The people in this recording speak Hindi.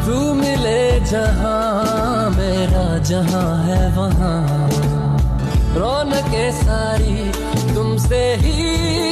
तू मिले जहां मेरा जहां है वहां रौनकें सारी तुमसे ही